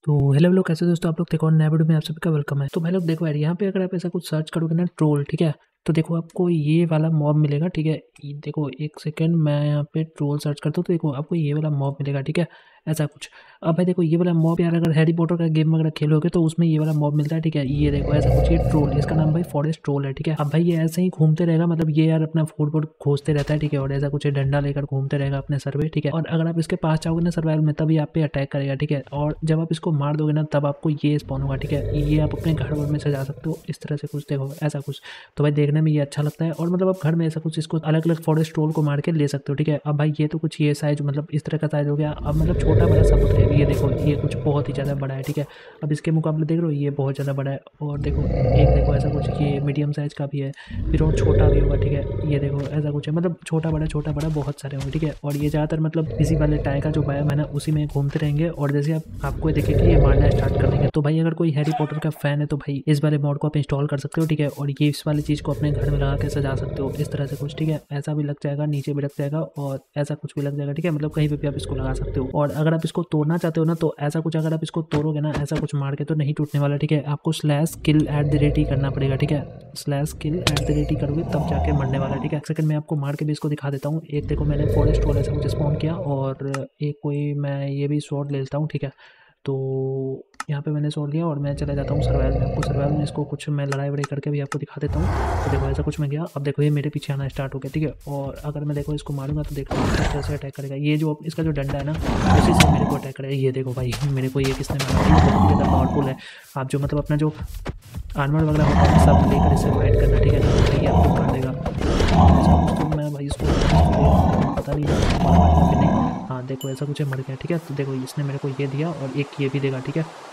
तो हेलो लोग, कैसे हो दोस्तों आप लोग। देखो नया वीडियो में आप सभी का वेलकम है। तो भाई लोग देखो यार, यहाँ पे अगर आप ऐसा कुछ सर्च करोगे ना ट्रोल, ठीक है, तो देखो आपको ये वाला मॉब मिलेगा। ठीक है, ये देखो एक सेकंड, मैं यहाँ पे ट्रोल सर्च करता हूँ तो देखो आपको ये वाला मॉब मिलेगा। ठीक है, ऐसा कुछ। अब भाई देखो ये वाला मॉब यार, अगर हैरी पॉटर का गेम वगैरह खेलोगे तो उसमें ये वाला मॉब मिलता है। ठीक है, ये देखो ऐसा कुछ, ये ट्रोल, इसका नाम भाई फॉरेस्ट ट्रोल है। ठीक है, अब भाई ये ऐसे ही घूमते रहेगा, मतलब ये यार अपना फूड वूड खोजते रहता है। ठीक है, और ऐसा कुछ डंडा लेकर घूमते रहेगा अपने सर पे। ठीक है, और अगर आप इसके पास जाओगे ना सर्वाइवल में, तभी आप पे अटैक करेगा। ठीक है, और जब आप इसको मार दोगे ना तब आपको ये स्पॉन होगा। ठीक है, ये आप अपने घर वर में सजा सकते हो इस तरह से कुछ, देखो ऐसा कुछ। तो भाई देखने में ये अच्छा लगता है, और मतलब आप घर में ऐसा कुछ इसको अलग अलग फॉरेस्ट ट्रोल को मार के ले सकते हो। ठीक है, अब भाई ये तो कुछ ये साइज, मतलब इस तरह का साइज हो गया। अब मतलब छोटा बड़ा सब होता है। ये देखो ये कुछ बहुत ही ज़्यादा बड़ा है। ठीक है, अब इसके मुकाबले देख रहे हो ये बहुत ज़्यादा बड़ा है। और देखो एक देखो ऐसा कुछ, ये मीडियम साइज़ का भी है, फिर और छोटा भी होगा। ठीक है, ये देखो ऐसा कुछ है, मतलब छोटा बड़ा बहुत सारे होंगे। ठीक है, और ये ज़्यादातर मतलब इसी वाले टाइप का जो बायोम है ना उसी में घूमते रहेंगे, और जैसे आपको ये देखें कि ये मारना स्टार्ट कर देंगे। तो भाई अगर कोई हैरी पॉटर का फैन है तो भाई इस वाले मॉड को आप इंस्टॉल कर सकते हो। ठीक है, और ये इस वाली चीज़ को अपने घर में लगा के सजा सकते हो इस तरह से कुछ। ठीक है, ऐसा भी लग जाएगा, नीचे भी लग जाएगा, और ऐसा कुछ भी लग जाएगा। ठीक है, मतलब कहीं पे भी आप इसको लगा सकते हो। और अगर आप इसको तोड़ना चाहते हो ना तो ऐसा कुछ, अगर आप इसको तोड़ोगे ना ऐसा कुछ मार के तो नहीं टूटने वाला। ठीक है, आपको /kill@ ही करना पड़ेगा। ठीक है, /kill@ ही करोगे तब जाके मरने वाला। ठीक है, एक सेकंड मैं आपको मार के भी इसको दिखा देता हूँ। एक देखो मैंने फॉरेस्ट वाला ऐसा कुछ स्पॉन किया, और एक कोई मैं ये भी शॉट ले लेता हूँ। ठीक है, तो यहाँ पे मैंने सोच लिया और मैं चला जाता हूँ सर्वाइवल में। आपको सर्वाइवल में इसको कुछ मैं लड़ाई वड़ाई करके भी आपको दिखा देता हूँ। तो देखो ऐसा कुछ मैं गया, अब देखो ये मेरे पीछे आना स्टार्ट हो गया। ठीक है, और अगर मैं देखो इसको मारूंगा तो देखो किस तरह से अटैक करेगा। ये जो इसका जो डंडा है ना उसी से मेरे को अटैक करेगा। ये देखो भाई मेरे को ये किसने मारा, ये बहुत ज़्यादा पावरफुल है। आप जो मतलब अपना जो आर्मर वगैरह होता है सब लेकर इससे फाइट करना। ठीक है, तो ये आपको मार देगा। ऐसा कुछ तो मैं भाई इसको पता नहीं मारा कि नहीं। हाँ देखो ऐसा कुछ है, मर गया। ठीक है, तो देखो इसने मेरे को ये दिया और एक ये भी देगा। ठीक है,